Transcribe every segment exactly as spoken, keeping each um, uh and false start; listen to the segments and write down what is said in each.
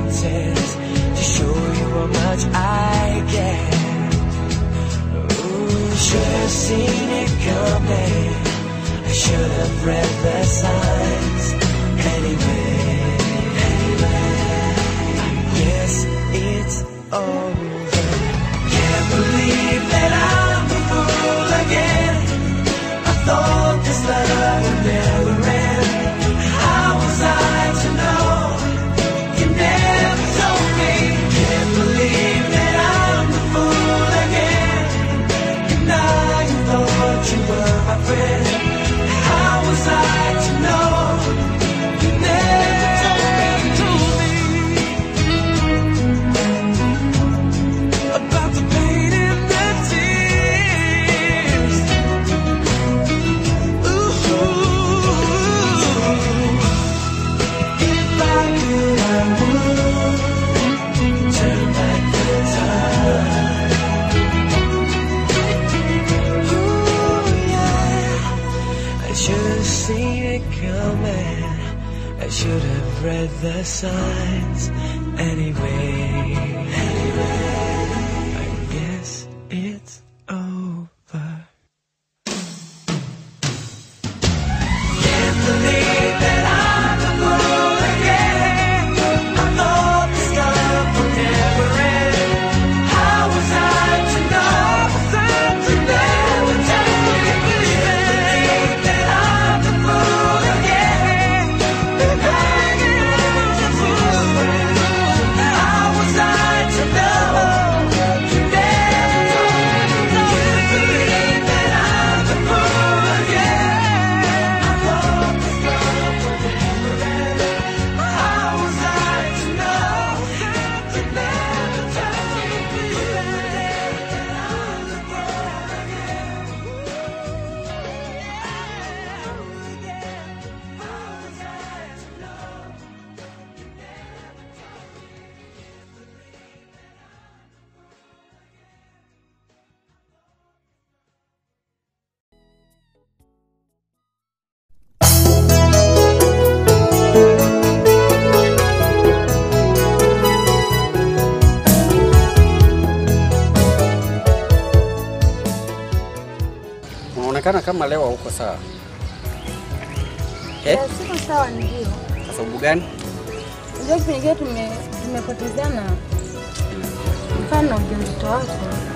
mountains to show you how much I care. Ooh, should have seen it coming. I should have read the signs. Anyway, anyway, I guess it's over. Can't believe that I'm a fool again. I thought this love would never end. How was I to know? You never told me. Can't believe that I'm a fool again. And now you thought you were my friend. How was I to know? You never told me, told me about the pain and the tears. Ooh, if I could, I would turn back the time. Ooh, yeah. I should have seen it coming. I should have read the signs. Anyway, anyway, I guess it's over. Can't believe that I'm a fool again. I thought this love would never end. How was I to know? You never told me. Can't believe that I'm a fool again. And I am a fool. How was I to know? You never told me. Can't believe that I'm a fool again. I thought this love would never end. How was I to know? You never told me. That I'm a fool again. How was I to know? Unaonekana kama leo huko sawa. Eh? Siko sawa ndio. Kwa sababu gani? Ndio kipindi tume tumepotezana. Mfano ujauzito wako.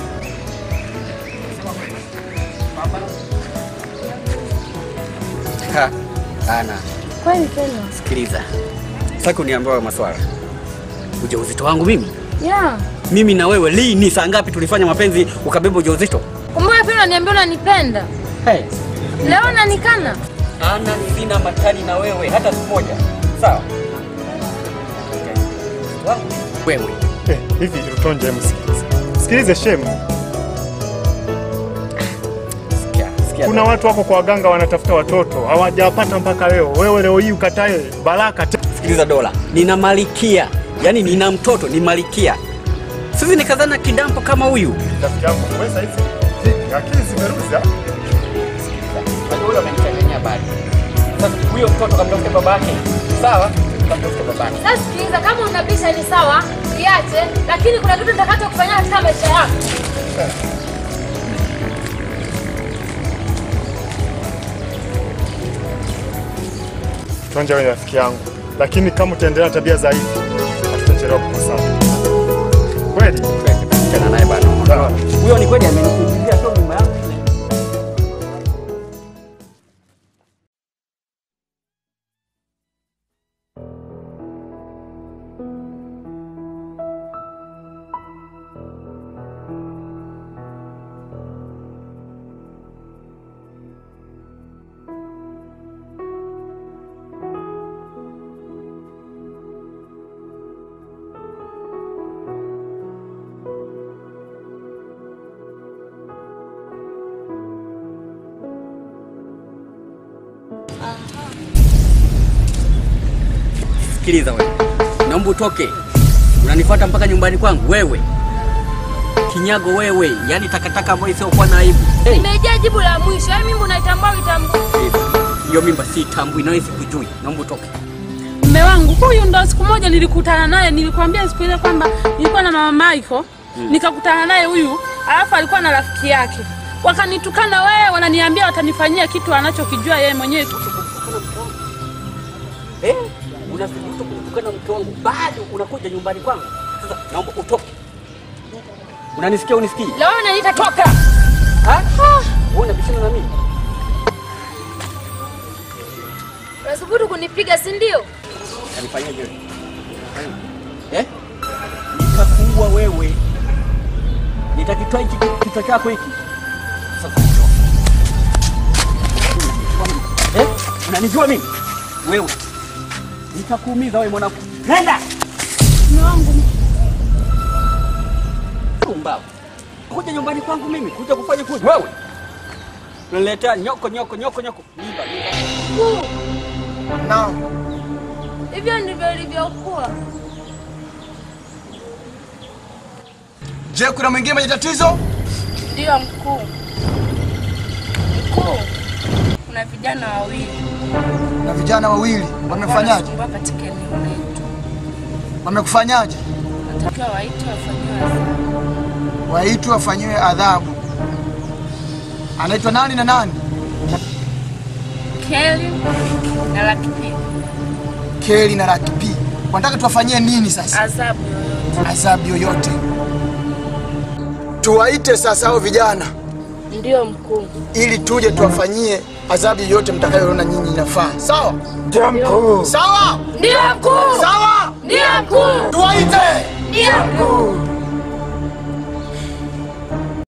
Ha, ana. Kwani tena? Sikiliza. Sasa kuniambia maswala. Ujauzito wangu mimi? Yeah. Mimi na wewe lini saa ngapi tulifanya mapenzi ukabeba ujauzito? Kumbuka pia unaniambia unanipenda. Hey. Leo unanikana? Ana sina matani na wewe hata siku moja. Sawa? Wangu wewe. Eh, hivi Rutonje msikilize. Sikilize shemu. Sikia, sikia. Kuna watu wako kwa waganga wanatafuta watoto, hawajapata mpaka leo. Wewe leo hii ukatae baraka. Sikiliza Dola. Nina malikia. Yaani nina mtoto ni malikia. Sisi nikazana kidampo kama huyu. Rafiki yangu wewe sasa hivi akili zimeruza. Sikiliza. Wewe umenichanganya bali. Sasa huyo mtoto kamtafute babake. Sawa? Kamtafute babake. Sasa sikiliza, kama unabisha ni sawa, iache, lakini kuna kitu nitakacho kufanya katika maisha yako. Tuanje wewe rafiki yangu. Lakini kama utaendelea tabia za hivi, tutachelewa kukosana. Kweli? Tena naye bana. Huyo ni kweli amenipigia sio nyuma yangu. Sikiliza wewe. Naomba utoke. Unanifuata mpaka nyumbani kwangu wewe. Kinyago wewe, yani takataka ambayo sio kwa na aibu. Hey. Nimejia jibu la mwisho. Yaani mimi unaitambua kitambua. Hiyo mimba si tambui na wewe sikujui. Naomba utoke. mume wangu. Huyu ndo siku moja nilikutana naye, nilikwambia siku ile kwamba nilikuwa na mama Michael, hmm. nikakutana naye huyu, alafu alikuwa na rafiki yake. Wakanitukana wewe, wananiambia watanifanyia kitu anachokijua yeye mwenyewe. Eh? Unathubutu kutukana mke wangu bado unakuja nyumbani kwangu? Sasa naomba utoke. Unanisikia unisikii? Leo unaniita toka. Ha? Wewe unabishana na mimi? Unathubutu kunipiga si ndio? Unifanyaje wewe? Eh? Nitakuua wewe. Nitakitoa hiki kichwa chako hiki. Sasa njoo. Eh? Unanijua mimi? Wewe. Nitakuumiza wewe mwanangu. Nenda. Mume wangu. Kumba. Kuja nyumbani kwangu mimi, kuja kufanya fujo wewe. Unaletea nyoko nyoko nyoko nyoko. Mimba mimba. No. Hivyo ndivyo ilivyokuwa. Je, kuna mwingine mwenye tatizo? Ndio mkuu. Mkuu. Kuna vijana wawili. Na vijana wawili wamefanyaje? Katika eneo letu. Wamekufanyaje? Natakiwa waitwe wafanyiwe adhabu. Waitwe wafanyiwe adhabu. Anaitwa nani na nani? Kelly na Lucky P. Kelly na Lucky P. Wanataka tuwafanyie nini sasa? Adhabu yoyote. Adhabu yoyote. Tuwaite sasa hao vijana. Ndio mkuu. Ili tuje tuwafanyie adhabu yoyote mtakayoona nyinyi inafaa. Sawa? Ndio mkuu. Sawa? Ndio mkuu. Sawa? Ndio mkuu. Tuwaite. Ndio mkuu.